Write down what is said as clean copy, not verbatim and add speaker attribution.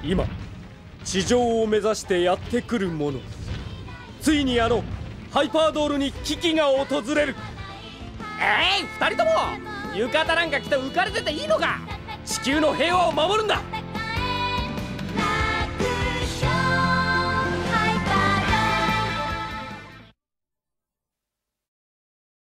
Speaker 1: 今地上を目指してやってくる者、ついにハイパードールに危機が訪れる。
Speaker 2: 二人とも浴衣なんか着て浮かれてていいのか。地球の平和を守るんだ。